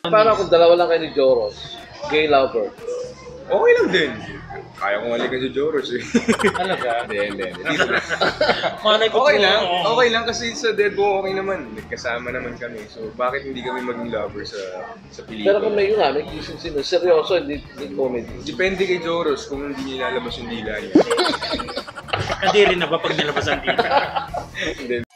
paano kung dalawa lang kayo ni Joros? Gay lover. Okay lang din. Kaya kong halikan si Joros eh. Talaga? Hindi. Dito na. Malay ko Okay po, lang. oo. Okay lang kasi sa Deadbo okay naman. Nagkasama naman kami. So bakit hindi kami maging lover sa pelikula? Pero kung may yun nga, may kissing scene. Seryoso, hindi comedy. Depende kay Joros kung hindi nilalabas yung dila niya. Kadiri na ba pag nilabas ang dito? Hindi.